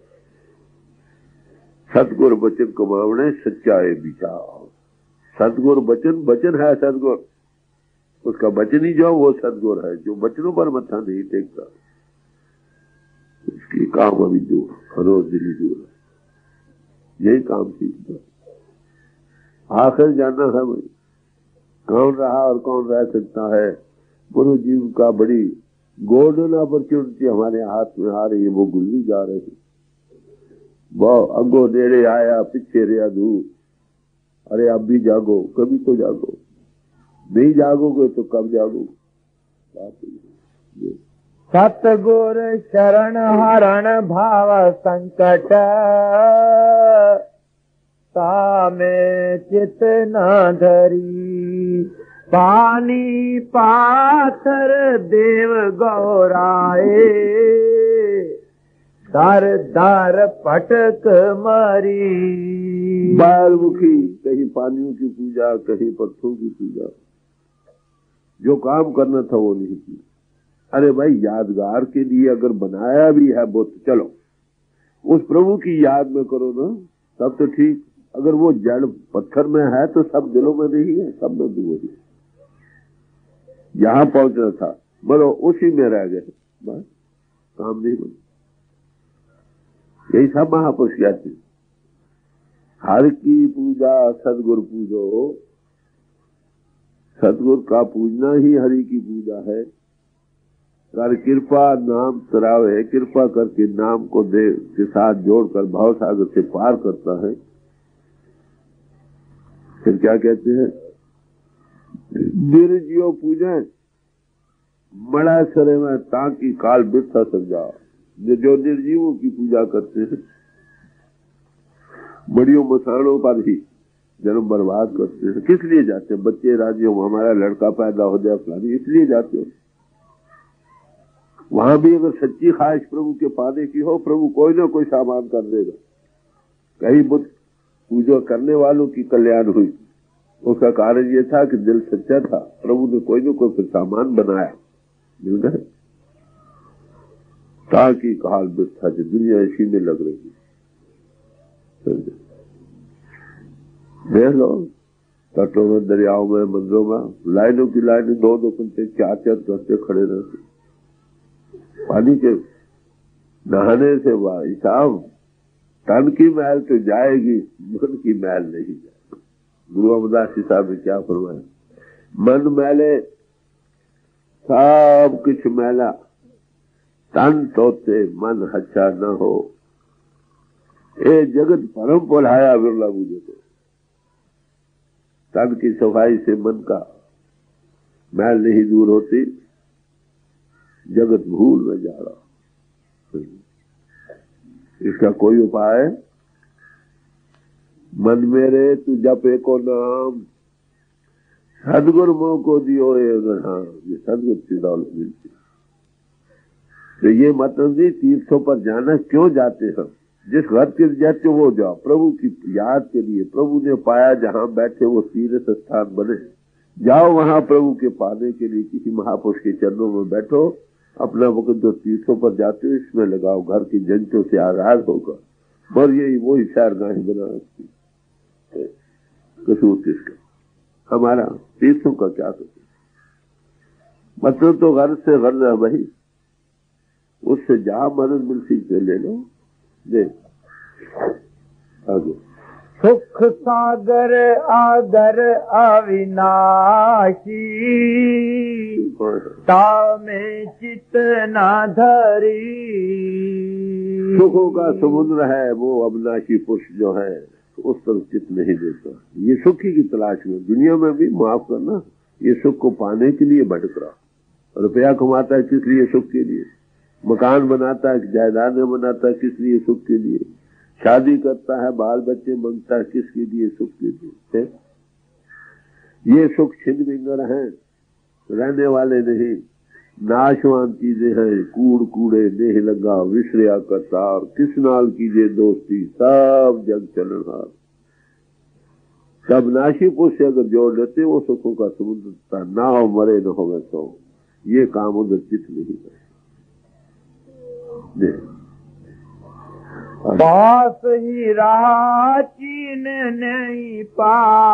सतगुरु बचन कमावने सच्चाई विचार। सतगुरु बचन, बचन है सतगुरु, उसका बचन ही जो वो सतगुरु है। जो बचनों पर मत्था नहीं टेकता, उसकी काम अभी दूर, रोज दिली दूर है। यही काम सीखना, आखिर जानना है भाई, कौन रहा और कौन रह सकता है। गुरु जीव का बड़ी गोल्डन अपॉर्चुनिटी हमारे हाथ में आ रही है, वो गुजरी जा रही है। वो अगो नेड़े आया, पीछे रहा दूर। अरे अब भी जागो, कभी तो जागो, नहीं जागोगे तो कब जागोगे? सतगुर शरण हरण भाव संकट, तामे चित न धरी। पानी पाथर देव गौराए, दर दर पटक मरी। बालमुखी, कहीं पानियों की पूजा, कहीं पत्थरों की पूजा। जो काम करना था वो नहीं किया। अरे भाई, यादगार के लिए अगर बनाया भी है बुत, चलो उस प्रभु की याद में करो ना, तब तो ठीक। अगर वो जड़ पत्थर में है तो सब दिलों में नहीं है, सब में भी वही। यहां पहुंचना था, बोलो उसी में रह गए, बस काम नहीं बना। यही सब महापुरुष कहते हैं। हर की पूजा सदगुरु पूजो, सदगुरु का पूजना ही हरि की पूजा है। कर कृपा नाम तरावे, कृपा करके नाम को दे के साथ जोड़कर भाव सागर से पार करता है। फिर क्या कहते हैं, निर्जीव पूजा बड़ा सरे में ताकि काल बिरसा समझा। जो निर्जीवों की पूजा करते हैं, बड़ियों मसाणों पर ही जन्म बर्बाद करते हैं। किस लिए जाते हैं? बच्चे राजी हो, हमारा लड़का पैदा हो जाए फलानी, इसलिए जाते हो। वहां भी अगर सच्ची ख्वाहिश प्रभु के पाने की हो, प्रभु कोई ना कोई सामान कर देगा। कई बुद्ध पूजा करने वालों की कल्याण हुई, उसका कारण ये था कि दिल सच्चा था, प्रभु ने कोई ना कोई फिर सामान बनाया, मिल गए। ताकि काल बिरसा, जो दुनिया इसी में लग रही है। देख लो तटों में, दरियाओं में, मंदिरों में लाइनों की लाइनें, दो दो घंटे चार चार घंटे खड़े रहते पानी के नहाने से। भाई साहब, तन की मैल तो जाएगी, मन की मैल नहीं जाएगी। गुरु अमरदास जी साहब ने क्या फरमाया, मन मैले सब कुछ मैला, तन तोते मन अच्छा न हो। ए जगत परम पढ़ाया बिरला मुझे तो। तन की सफाई से मन का मैल नहीं दूर होती, जगत भूल में जा रहा। इसका कोई उपाय, मन मेरे तू जपे को नाम, सदगुरु मोह को दियो अगर। हाँ, ये सदगुरु की दौलत मिलती। तो ये मतलब नहीं तीर्थों पर जाना क्यों जाते हैं। जिस घर तीर्थ जाते वो जाओ, प्रभु की याद के लिए। प्रभु ने पाया जहां बैठे वो तीर्थ स्थान बने, जाओ वहां प्रभु के पाने के लिए। किसी महापुरुष के चरणों में बैठो, अपना वक्त जो तीर्थों पर जाते हो इसमें लगाओ, घर की झंझटों से आजाद होगा। पर यही वो हिसार गाहें बना रखती, कसूर किसका? हमारा तीर्थों का क्या कसूर? मतलब तो घर से घर है भाई, उससे जहां मदद मिलती से ले लो। दे आगे। सुख सागर आगर अविनाशी, तामे चित ना धरी। सुखों का समुद्र है वो अविनाशी पुरुष जो है, उस तरफ चित नहीं देता। ये सुखी की तलाश में, दुनिया में भी माफ करना, ये सुख को पाने के लिए भटक रहा। रुपया कमाता है किस लिए? सुख के लिए। मकान बनाता है, जायदादें बनाता है किस लिए? सुख के लिए। शादी करता है, बाल बच्चे मांगता है किसके लिए? सुख के लिए। ये सुख छिन्न भिंगर हैं, रहने वाले नहीं, नाशवान चीजें हैं। कूड़ कूड़े देह लगा, विश्रया करतार, किस नाल कीजिए दोस्ती, सब जग चलनहार। सब नाशी पुरुष से अगर जोड़ लेते वो सुखों का समुद्र था। ना हो मरे न हो तो ये काम उधर चित नहीं है। पास ही रहा चीन नहीं पाए,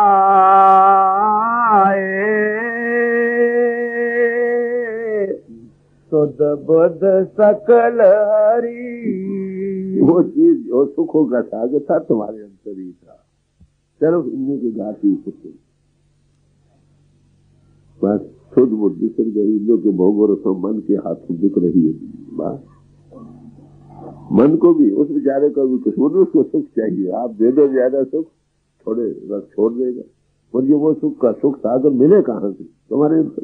सुध बुध सकल हरी। वो चीज वो सुखों का सागर था, तुम्हारे अंतर ही था। सिर्फ इन्हीं की घाटी ऊपर बस खुद वो बिसर गई। इन लोग के भोगों रसों मन के हाथों बिक रही है बात। मन को भी, उस बेचारे को भी कुछ, उसको सुख चाहिए। आप दे दो ज्यादा सुख, थोड़े रस छोड़ देगा। और ये वो सुख का सुख सागर मिले कहां से? तुम्हारे अंदर।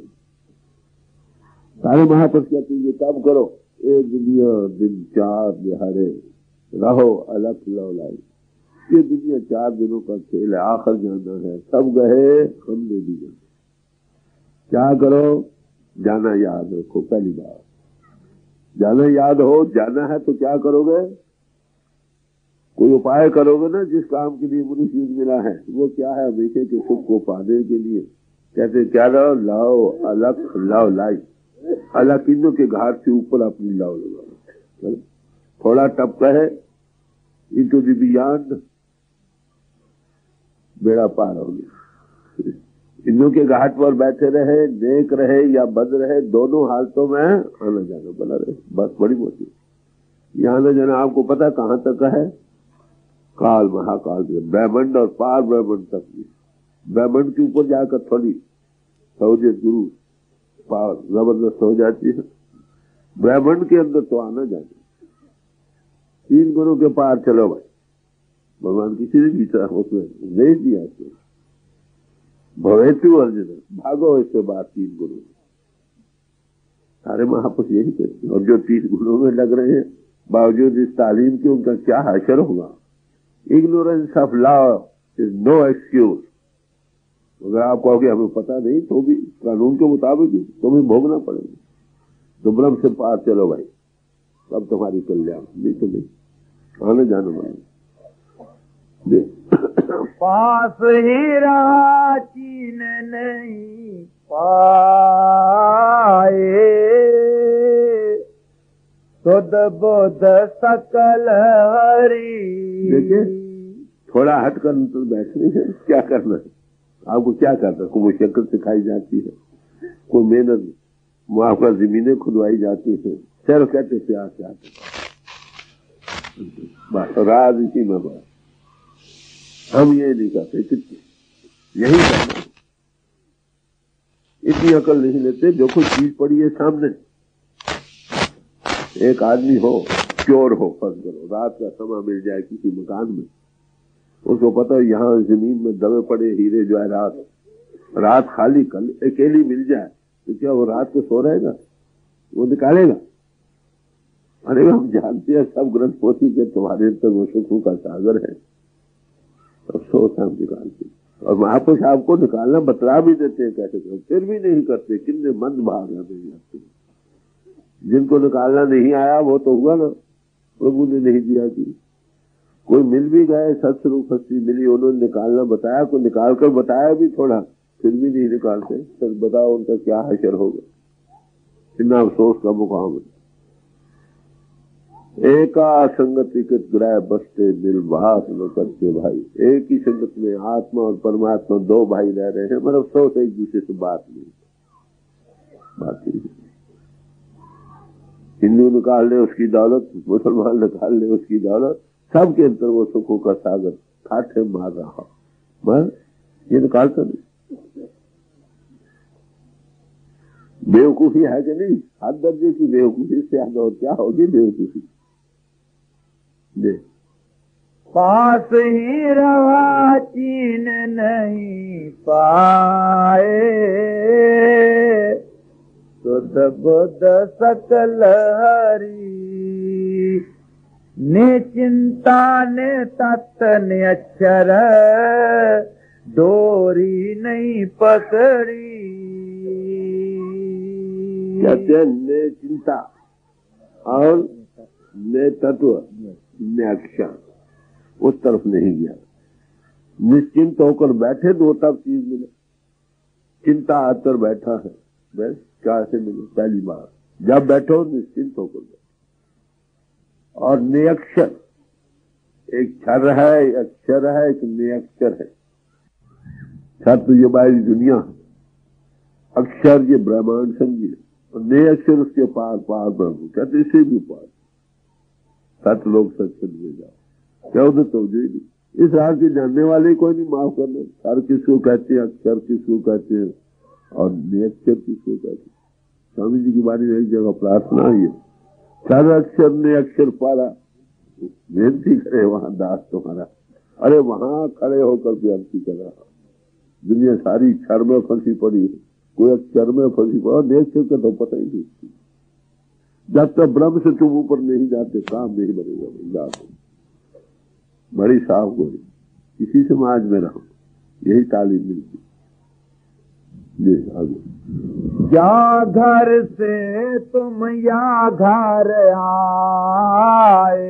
सारे महापुरुष कहते हैं काम करो, एक दुनिया दिन चार बिहारे रहो अलग लौलाई। ये दुनिया चार दिनों का खेल है, आखिर जाना है। सब गए, हमने भी जाना। क्या करो? जाना याद रखो। पहली बात जाना याद हो। जाना है तो क्या करोगे? कोई उपाय करोगे ना। जिस काम के लिए मनुष्य मिला है वो क्या है? हमेशा के सुख को पाने के लिए कहते क्या लाओ? लाओ अलग लाओ लाई। अलग किन्नों के घाट से ऊपर अपनी लाओ लगाओ। थोड़ा टप है इनटू द बियॉन्ड, बेड़ा पार हो गया। इन्हों के घाट पर बैठे रहे, नेक रहे या बद रहे, दोनों हालतों में आना जाना बना रहे। बस बड़ी मोटी। यहाँ न जाना आपको पता कहाँ तक है, काल महाकाल ब्रह्मांड और पार ब्रह्मांड तक। ब्रह्मांड के ऊपर जाकर थोड़ी सौजे गुरु पार जबरदस्त हो जाती है, ब्रह्मांड के अंदर तो आना जाना। तीन गुरु के पार चलो भाई, भगवान किसी ने गीता उसमें भेज दिया तो भवेतु अर्जुन भागो इससे बात। तीन गुरु सारे महापुरुष यही करते, और जो तीन गुरुओं में लग रहे हैं बावजूद इस तालीम के, उनका क्या हाशर होगा। Ignorance of law is no excuse. अगर आप कहोगे हमें पता नहीं तो भी कानून के मुताबिक तो भी भोगना पड़ेगा। तो ब्रह्म से पार चलो भाई, तब तुम्हारी कल्याण, नहीं तो नहीं आने जाने वाले। पास ही रहा चीन नहीं पाए, सुध बुध सकल हरि। देखिए थोड़ा हटकर अंतर बैठने है, क्या करना है आपको, क्या करना है। कोई मुशक्कत सिखाई जाती है, कोई मेहनत वहां पर जमीनें खुदवाई जाती है, सिर्फ कहते प्यार से आते बस। राज इसी में बात, हम ये नहीं करते, कितने यही करना। इतनी अकल नहीं लेते। जो कोई चीज पड़ी है सामने, एक आदमी हो चोर हो, फंस करो, रात का समय मिल जाए किसी मकान में, उसको पता है यहाँ जमीन में दबे पड़े हीरे जवाहरात, रात खाली कल अकेली मिल जाए तो क्या वो रात को सो रहेगा, वो निकालेगा। अरे हम जानते हैं सब ग्रंथ पोथी के तुम्हारे अंदर वो सुखों का सागर है, तो सोच हम निकालते। और महापुरुष आपको निकालना बतला भी देते हैं कैसे करो, फिर भी नहीं करते। कितने मंद भाग है मेरी आपके। जिनको निकालना नहीं आया वो तो हुआ ना, प्रभु ने नहीं दिया कि कोई मिल भी गए, सत्स्वरूप हस्ती मिली, उन्होंने निकालना बताया, कोई निकाल कर बताया भी थोड़ा, फिर भी नहीं निकालते। सर बताओ उनका क्या हशर होगा, कितना अफसोस का मुकाम है। एका संगति कृत ग्रह बसते निर्वास न करते भाई। एक ही संगत में आत्मा और परमात्मा दो भाई रह रहे हैं, मतलब अफसोस एक दूसरे से बात नहीं बात नहीं। हिंदू निकाल ले उसकी दौलत, मुसलमान निकाल ले उसकी दौलत, सबके अंदर वो सुखों का सागर ठाठे मार रहा, बस ये निकालता नहीं। बेवकूफी है कि नहीं, हाथ दर्जे की बेवकूफी से आगे और क्या होगी बेवकूफी। दे पास ही रहा चीन नहीं पाए, सुध बुध सकल हरि। ने चिंता ने तत्त ने अक्षर, डोरी नहीं पकड़ी। कहते हैं ने चिंता और ने तत्व ने अक्षर, उस तरफ नहीं गया। निश्चिंत होकर बैठे तो तब चीज मिले। चिंता आकर बैठा है, बस क्या से मिले पहली बार जब बैठो निश्चिंत होकर बैठो। और नियक्षर एक क्षर है, अक्षर है, एक नियक्षर है। क्षर तो ये बाहरी दुनिया है, अक्षर ये ब्रह्मांड समझिए, और नियक्षर उसके पार पार ब्रह्म कहते, इसे भी पार सत लोग सत्संग में जाओ, क्या उधर तो जो ही इस रात के जानने वाले कोई नहीं माफ करना। क्षर किसको कहते हैं, अक्षर किसको कहते हैं, और नियक्षर किसको कहते हैं। स्वामी जी की बारी में एक जगह प्रार्थना हुई है, क्षर अक्षर ने अक्षर पारा, बेनती करे वहां दास तुम्हारा। अरे वहां खड़े होकर बेनती कर रहा, दुनिया सारी क्षर में फंसी पड़ी है, कोई अक्षर में फंसी पड़ा, नियक्षर का तो पता ही नहीं। जब तक ब्रह्म से तुम ऊपर नहीं जाते काम नहीं बनेगा। बड़ी साफ गोली, इसी समाज में रहो, यही तालीम मिलती। जी आगे। या घर से तुम या घर आए,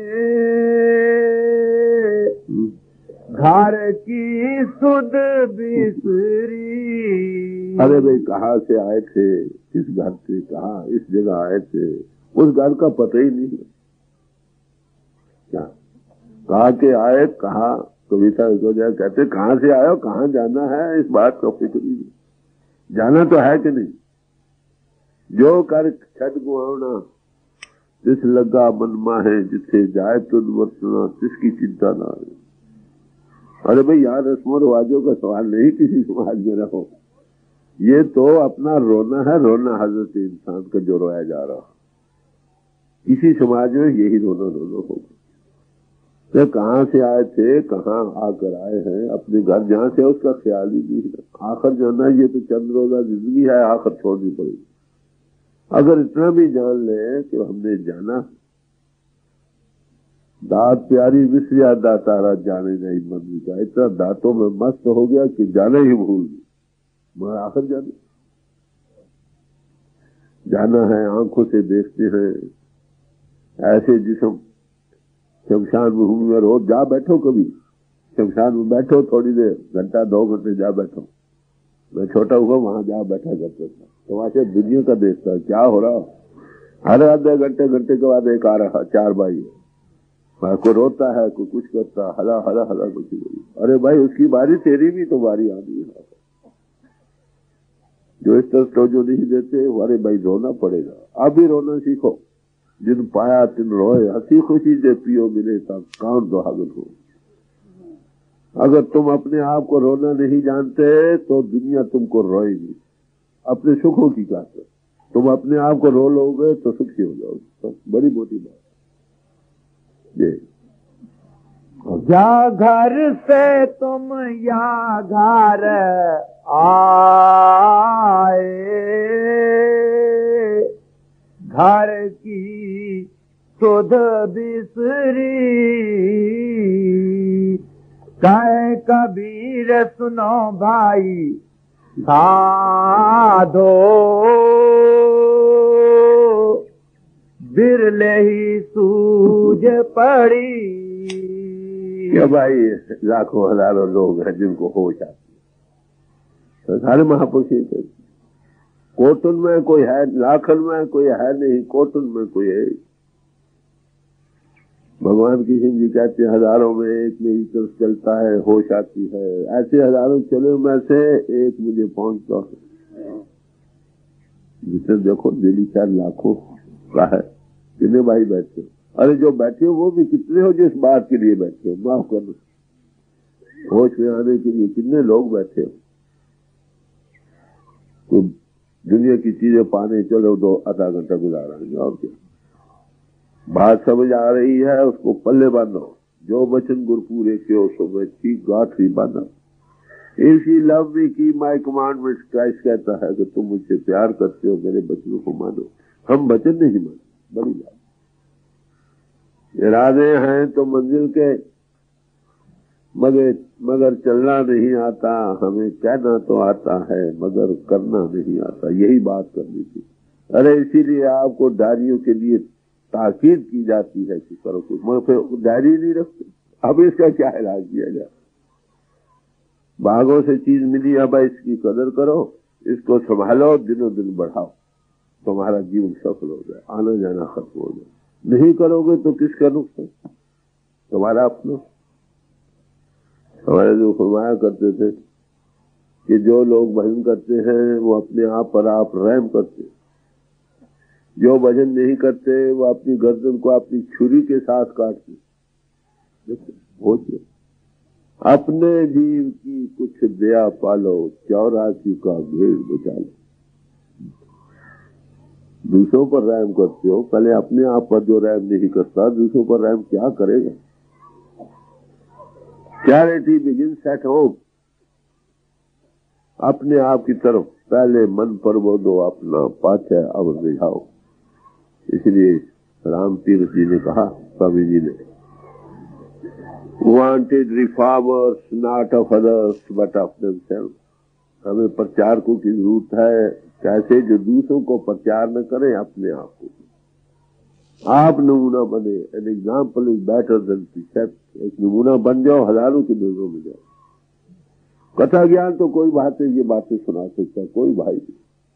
घर की सुध बिसरी। अरे भाई कहाँ से आए थे, किस घर से, कहाँ इस जगह आए थे, उस घर का पता ही नहीं है। क्या कहाँ के आए, कहाँ कविता को जाए कहते कहाँ से आए और कहाँ जाना है, इस बात का फिक्र नहीं। जाना तो है कि नहीं। जो कर छठ गुआवना तिस लगा मन माहे जिथे जाए तुद वर्तना तिसकी चिंता ना रहे। अरे भाई यहाँ रस्मों रिवाजों का सवाल नहीं किसी समाज में रहो, ये तो अपना रोना है, रोना हजरत इंसान का जो रोया जा रहा है। इसी समाज में यही रोना रोना होगा। तो कहाँ से आए थे, कहाँ आकर आए हैं, अपने घर जहाँ से उसका ख्याल ही नहीं है। आखिर जाना ये तो चंद रोजा जिंदगी है, आखिर छोड़नी पड़ेगी। अगर इतना भी जान ले कि हमने जाना, दात प्यारी विसरिया दातारा जाने नहीं मन का, इतना दांतों में मस्त हो गया कि जाने ही भूल गई। मगर आखिर जाना जाना है, आंखों से देखते हैं ऐसे जिस्म शमशान भूमि में। रोज जा बैठो, कभी शमशान में बैठो थोड़ी देर, घंटा दो घंटे जा बैठो। मैं छोटा हुआ वहां जा बैठा करता था, तो वहां से दुनिया का देखता क्या हो रहा। हर आधे घंटे घंटे के बाद एक आ रहा, चार भाई है, कोई रोता है, कोई कुछ करता, हला हला हला कुछ नहीं। अरे भाई उसकी बारी, तेरी भी तो बारी आनी है। जो इस तरह तो जो नहीं देते, अरे भाई रोना पड़ेगा। अभी रोना सीखो, जिन पाया तिन रोए, हंसी खुशी से पियो मिले तब काउंट दुहागन हो। अगर तुम अपने आप को रोना नहीं जानते तो दुनिया तुमको रोएगी। अपने सुखों की बात, तुम अपने आप को रो लोगे तो सुखी हो जाओगे, तो बड़ी मोटी बात ये। जा घर से तुम या घर आए, घर की सुध बिसरी, कहे कबीर सुनो भाई साधो, बिरले ही सूझ पड़ी। क्या भाई लाखों हजारों लोग हैं जिनको होश आती है। सारे महापुरुष कोटन में कोई है, लाखन में कोई है नहीं, कोटन में कोई है। भगवान कृष्ण जी कहते हैं हजारों में एक मेरी तरफ चलता है, होश आती है। ऐसे हजारों चले में से एक मुझे पहुंचता है। जिसे देखो दिल्ली शायद लाखों का है। कितने भाई बैठे हो? अरे जो बैठे हो वो भी कितने हो जिस बात के लिए बैठे हो, माफ करना, होश में आने के लिए कितने लोग बैठे हो। तो दुनिया की चीजें पाने चलो दो आधा घंटा गुजारेंगे और क्या। बात समझ आ रही है, उसको पल्ले बांधो। जो वचन गुरपुरे क्यों सो में ठीक गांठ बांधा। इसी लव मी की माई कमांडमेंट क्राइस्ट कहता है कि तुम मुझसे प्यार करते हो, मेरे वचनों को मानो। हम वचन नहीं माने, बड़ी बात। इरादे हैं तो मंजिल के, मगर मगर चलना नहीं आता। हमें कहना तो आता है मगर करना नहीं आता। यही बात करनी थी। अरे इसीलिए आपको डायरियों के लिए ताकीद की जाती है कि करो कुछ, मगर फिर डायरी नहीं रखते। अब इसका क्या इलाज किया जाए? भागों से चीज मिली, अब इसकी कदर करो, इसको संभालो, दिनों दिन बढ़ाओ, तुम्हारा जीवन सफल हो जाए, आना जाना खत्म हो जाए। नहीं करोगे तो किसका नुकसान? तुम्हारा अपना। हमारे जो फरमाया करते थे कि जो लोग भजन करते हैं वो अपने आप पर आप रहम करते, जो भजन नहीं करते वो अपनी गर्दन को अपनी छुरी के साथ काटते। देखो अपने जीव की कुछ दया पालो, चौरासी का भेड़ बचा लो। दूसरों पर रहम करते हो, पहले अपने आप पर जो रहम नहीं करता दूसरों पर रहम क्या करेगा? Charity begins at home. अपने आप की तरफ पहले मन पर वो दो अपना, पाछे अब रिझाओ। इसलिए राम तीर्थ जी ने कहा, स्वामी जी ने, wanted reformers not of others but of themselves. हमें प्रचारकों की जरूरत है, कैसे जो दूसरों को प्रचार न करें, अपने आप को आप नमूना बने। An example is better than precept. एक नमूना बन जाओ, हजारों की नजरों में जाओ। कथा ज्ञान तो कोई बातें ये बातें सुना सकता कोई भाई नहीं।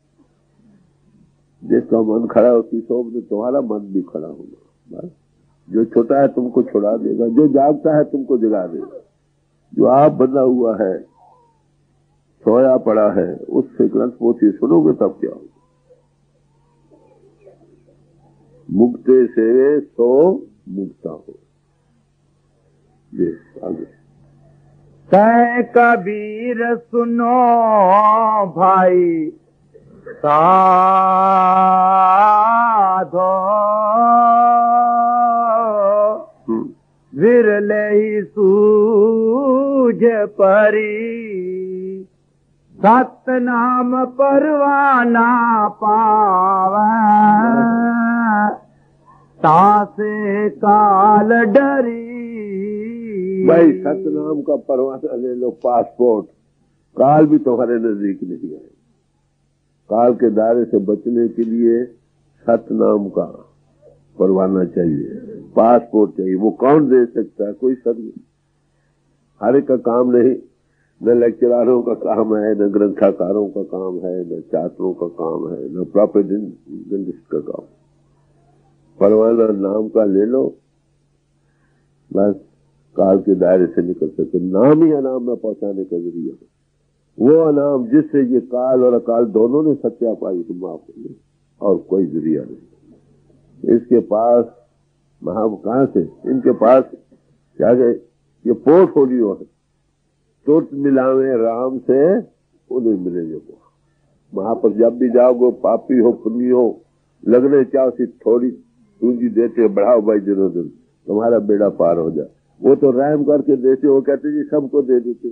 जिसका मन खड़ा उसकी सोच में तुम्हारा मन भी खड़ा होगा। जो छोटा है तुमको छुड़ा देगा, जो जागता है तुमको जगा देगा। जो आप बना हुआ है, सोया पड़ा है, उससे ग्रंथ पोथी सुनोगे तब क्या होगा? मुक्ते सेवे सो मुक्ता हो। ये आगे कह कबीर सुनो भाई साधो, विरले ही सूझ परी, सतनाम परवाना पावे, तासे काल डरी। भाई सतनाम का परवाना ले लो, पासपोर्ट। काल भी तुम्हारे नजदीक नहीं आए। काल के दायरे से बचने के लिए सतनाम का परवाना चाहिए, पासपोर्ट चाहिए। वो कौन दे सकता है? कोई सद नहीं। हर एक का काम नहीं, न लेक्चरारों का काम है, न ग्रंथाकारों का काम है, न छात्रों का काम है, न प्रोपेगेंडिस्ट का काम। परवाना नाम का ले लो, बस काल के दायरे से निकल सकते। नाम ही अनाम में पहुंचाने का जरिया है। वो अनाम जिससे ये काल और अकाल दोनों ने सत्या पाई तो माफ कर, और कोई जरिया नहीं। इसके पास महा कहां से? इनके पास क्या गए? ये पोर्टफोलियो है। तुरंत मिलावे राम से उन्हें मिलेंगे। वो वहां पर जब भी जाओगे, पापी हो पुण्य हो, लगने चाहो सी थोड़ी पूंजी देते, बढ़ाओ भाई दिनों दिन, तुम्हारा बेड़ा पार हो जाए। वो तो रहम करके देते, वो कहते जी सबको दे देते।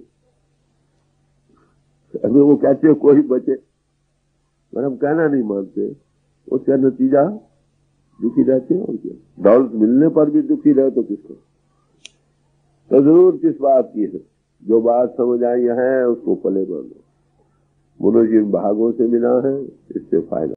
अभी वो कहते कोई बचे, पर हम कहना नहीं मानते। उसका नतीजा दुखी रहते हैं। और क्या, दौलत मिलने पर भी दुखी रहे तो किसको? तो जरूर किस बात की है? जो बात समझ आई है उसको पले बांधो। मुनो जिन भागों से मिला है, इससे फायदा।